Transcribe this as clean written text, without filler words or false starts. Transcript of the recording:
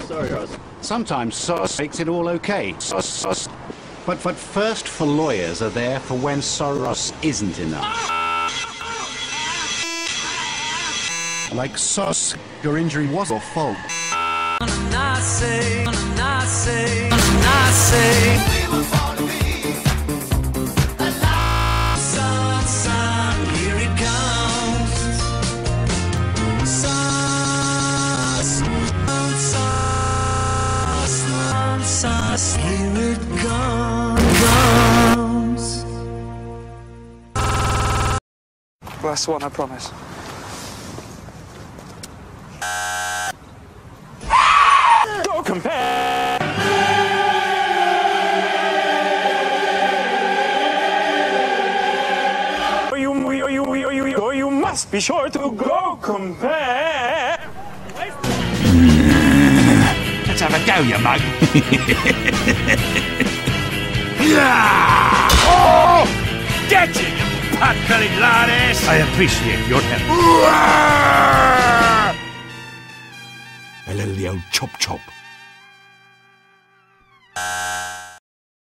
Sometimes sauce makes it all okay. But first for lawyers are there for when sauce isn't enough. Like sauce, your injury was your fault. Here it comes. Last one, I promise. Go compare! You must be sure to go compare! Let's have a go, you mug. Oh! Get it, you pot-bellied lardess! I appreciate your help. A little the old chop-chop.